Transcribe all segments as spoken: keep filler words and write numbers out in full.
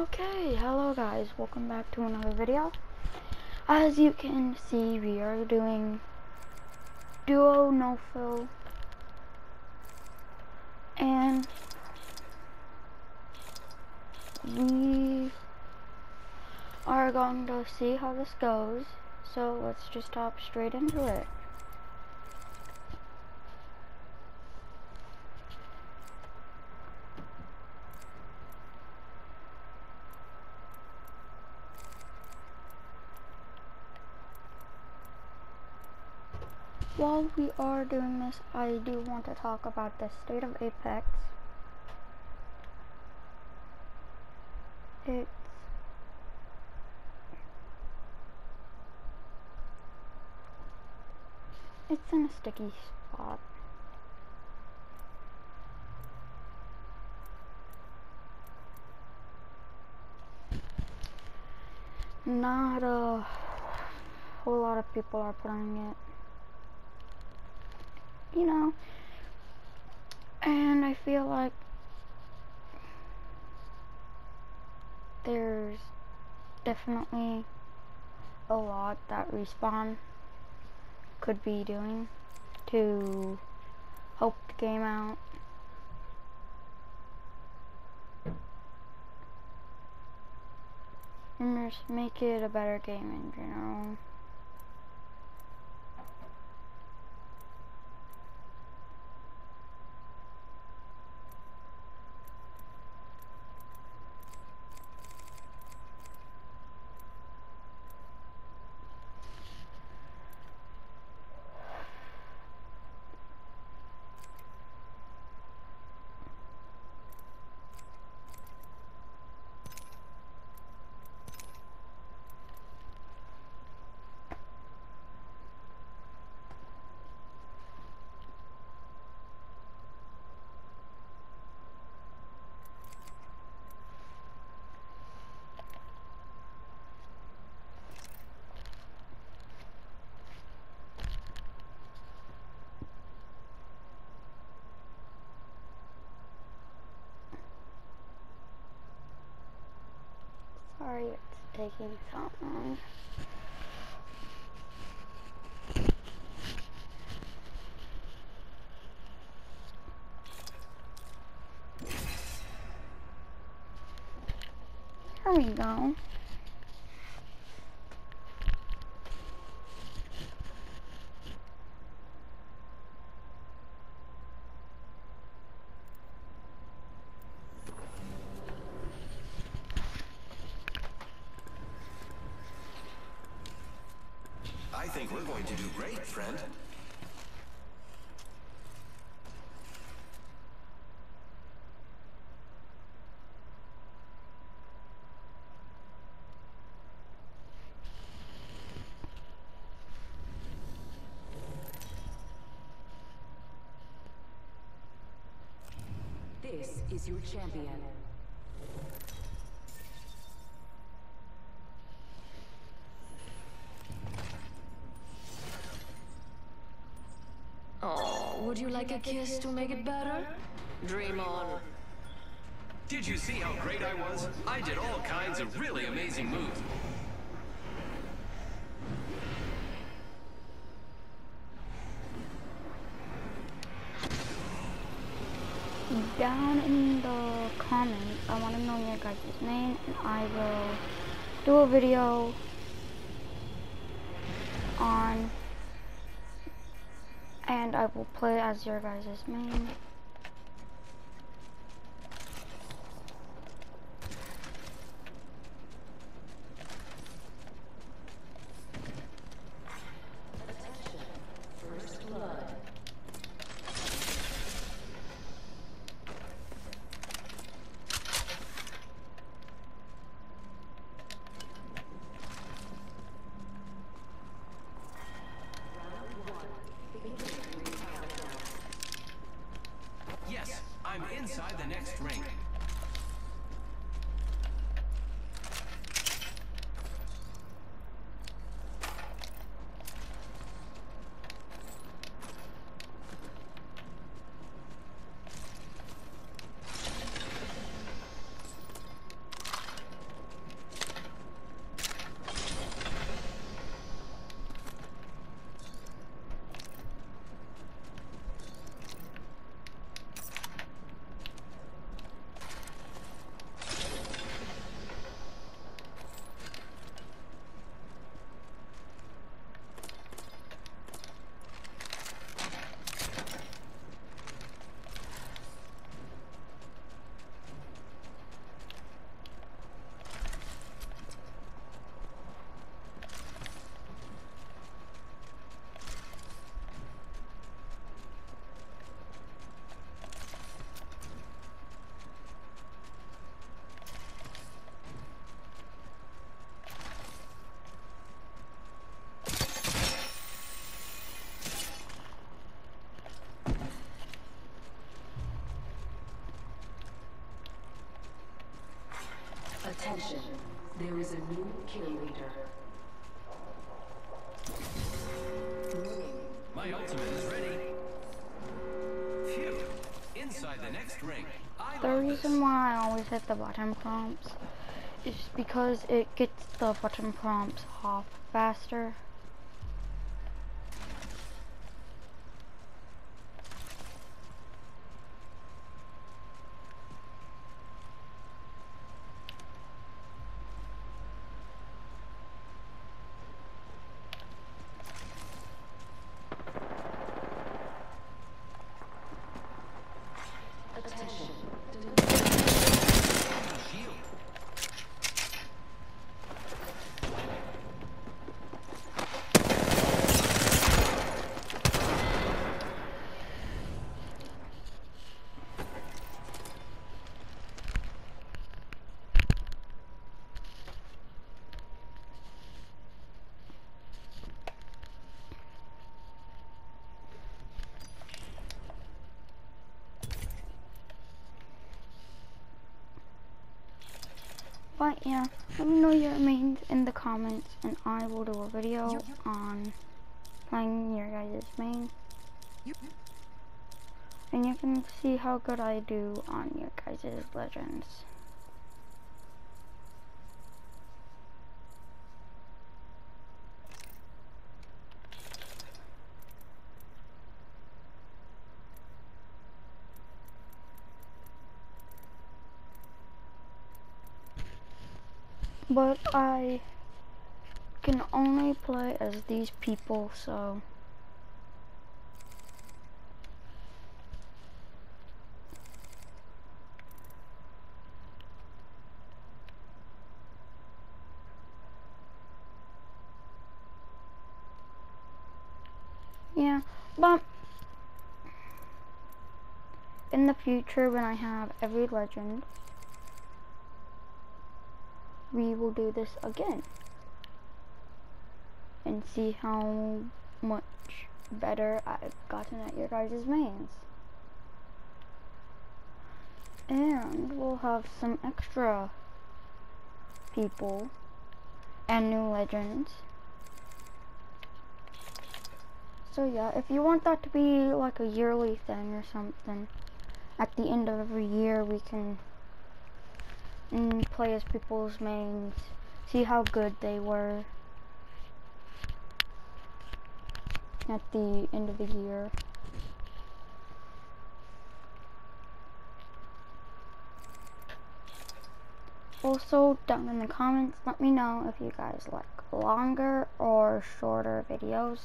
Okay, hello guys, welcome back to another video. As you can see, we are doing duo no fill, and we are going to see how this goes. So let's just hop straight into it. While we are doing this, I do want to talk about the state of Apex. It's it's in a sticky spot. Not a whole lot of people are playing it, you know, and I feel like there's definitely a lot that Respawn could be doing to help the game out. And just make it a better game in general. Sorry it's taking so long. There we go. I think we're going to do great, friend. This is your champion. Oh, would you like a kiss to make it better? Dream on. Did you see how great I was? I did all kinds of really amazing moves. Down in the comments, I want to know your guys' name, and I will do a video on, and I will play as your guys' main. There is a new kill leader. My ultimate is ready. Phew. Inside the next ring. I The love reason this. why I always hit the button prompts is because it gets the button prompts off faster. Attention. Shield. But yeah, let me know your mains in the comments and I will do a video on playing your guys' main. And you can see how good I do on your guys' legends. But I can only play as these people, so yeah. But in the future, when I have every legend, we will do this again and see how much better I've gotten at your guys' mains. And we'll have some extra people and new legends. So yeah, if you want that to be like a yearly thing or something, at the end of every year we can mm, play as people's mains, see how good they were at the end of the year. Also, down in the comments, let me know if you guys like longer or shorter videos.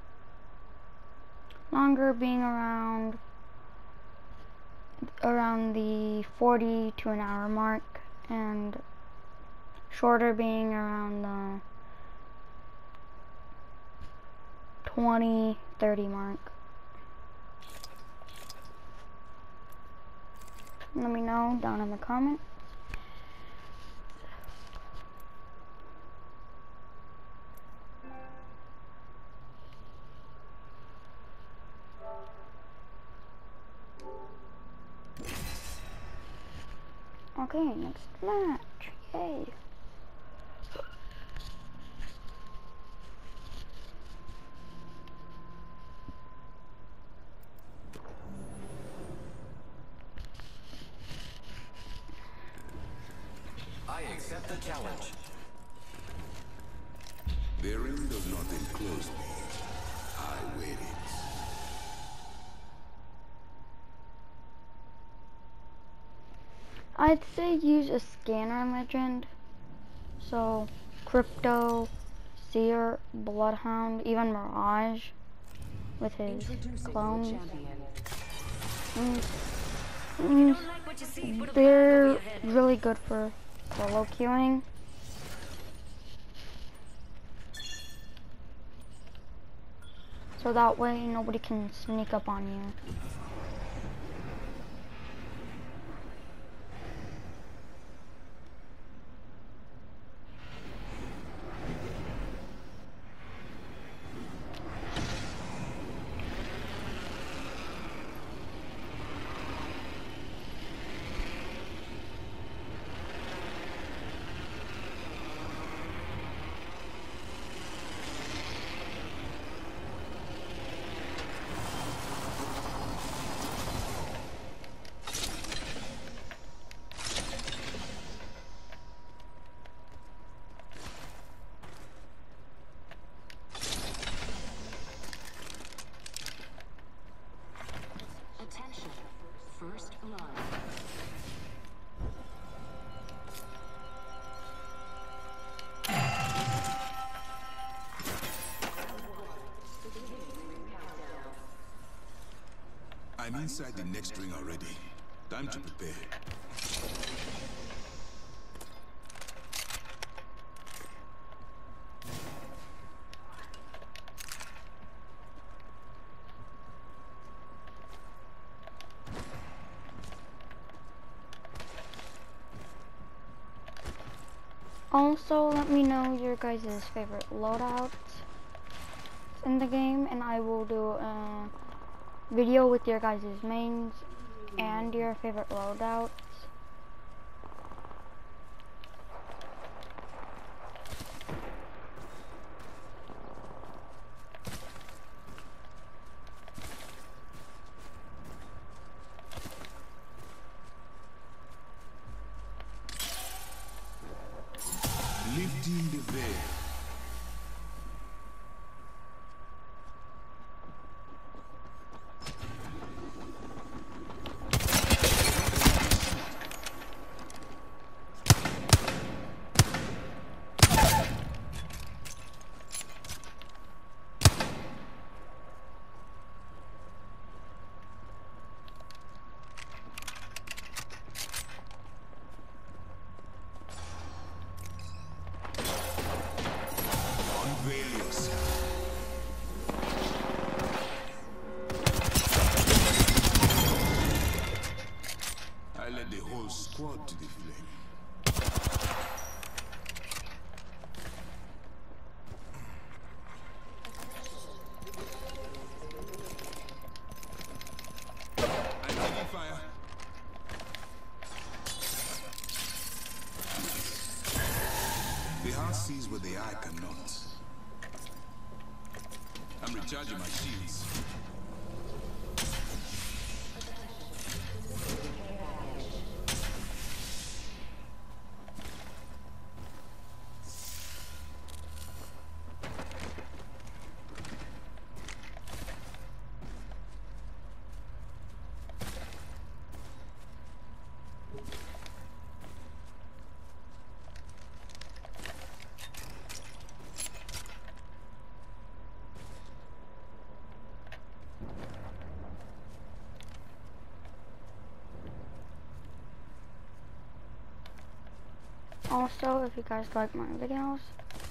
Longer being around around the forty to an hour mark, and shorter being around the twenty, thirty mark. Let me know down in the comments. Okay, next match. Yay. I accept the challenge. The ring does not enclose me. I wear it. I'd say use a scanner legend. So, Crypto, Seer, Bloodhound, even Mirage with his clones. Mm, mm, they're really good for solo queuing. So that way nobody can sneak up on you. inside the next ring already. Time to prepare. Also, let me know your guys' favorite loadouts in the game, and I will do a video with your guys' mains and your favorite loadouts. Lifting the veil. I led the whole squad to the flame. I'm taking fire. The heart sees what the eye cannot. I'm recharging my shields. Also, if you guys like my videos,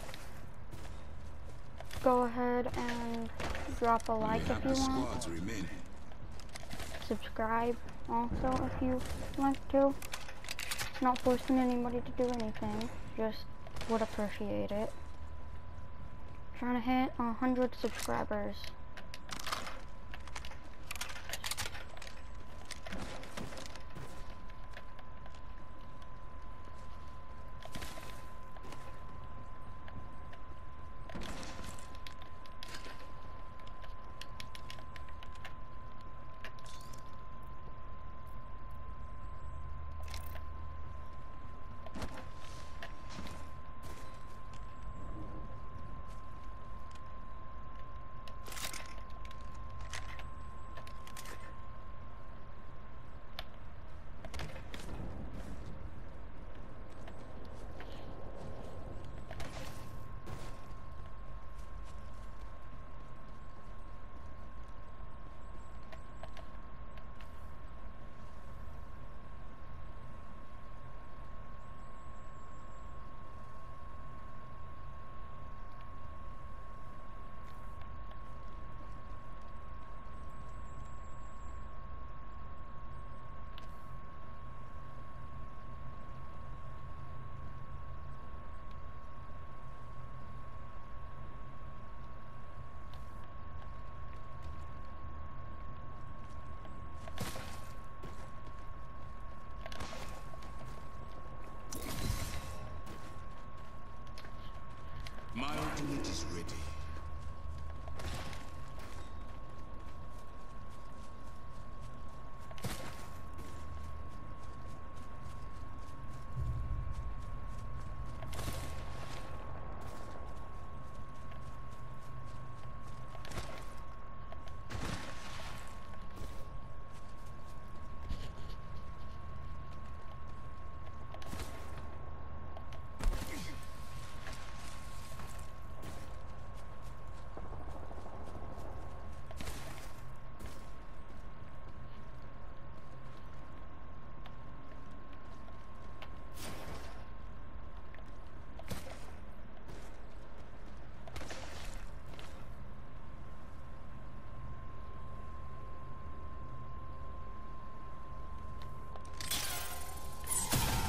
go ahead and drop a like if you want. Subscribe also if you like to. Not forcing anybody to do anything, just would appreciate it. Trying to hit a hundred subscribers. My ultimate is ready.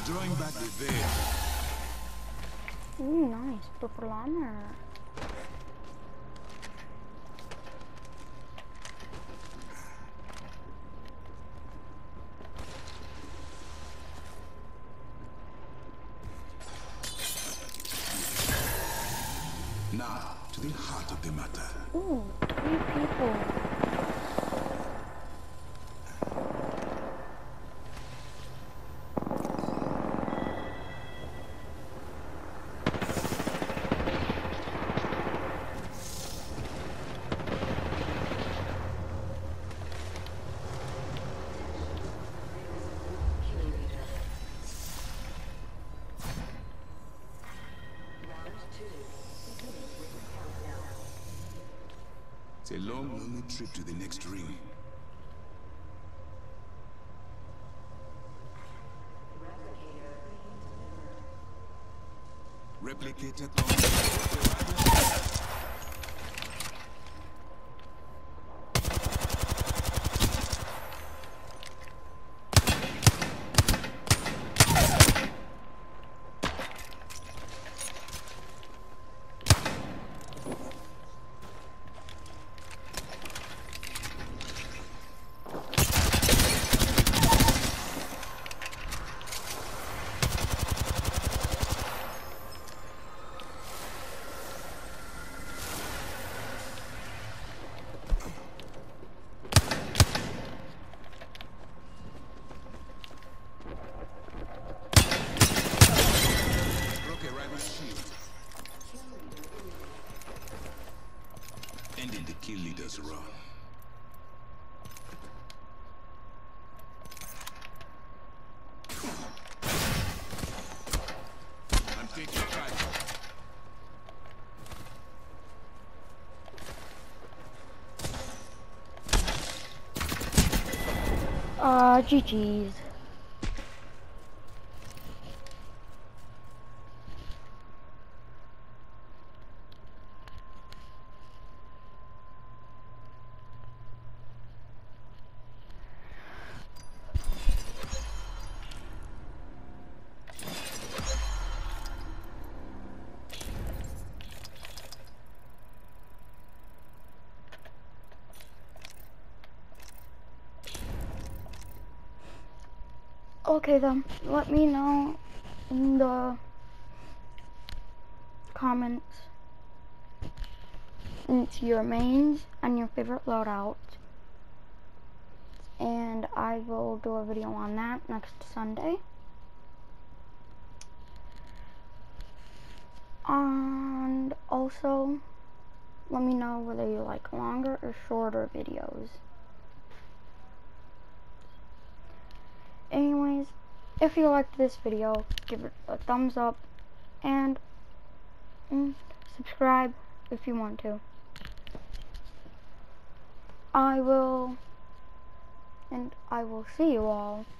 Drawing back the veil. Ooh, nice. Purple armor. Now, to the heart of the matter. Ooh, three people. It's a long, lonely trip to the next ring. Replicator comes. Ending the kill leader's run. I'm taking fire. Uh, G G's. Okay then, let me know in the comments into your mains and your favorite loadout, and I will do a video on that next Sunday. And also, let me know whether you like longer or shorter videos. Anyways, if you liked this video, give it a thumbs up and mm, subscribe if you want to. I will, and I will see you all